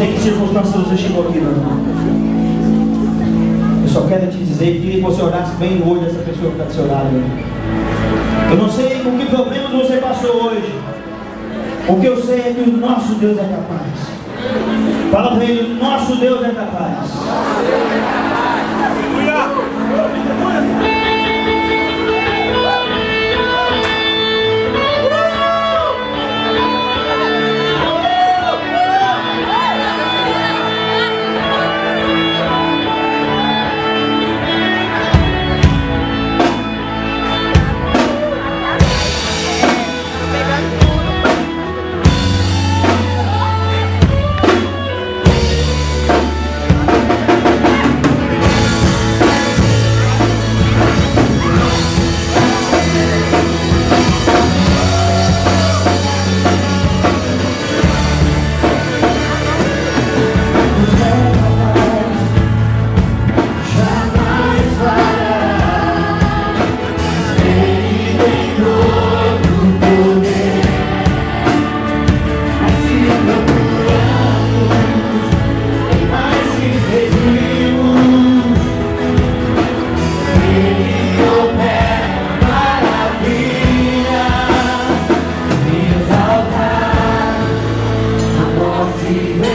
em que circunstância você chegou aqui, meu irmão. Eu só quero te dizer que você orasse bem no olho dessa pessoa que está do seu lado. Eu não sei com que problemas você passou hoje. O que eu sei é que o nosso Deus é capaz. Fala para ele, nosso Deus é capaz. See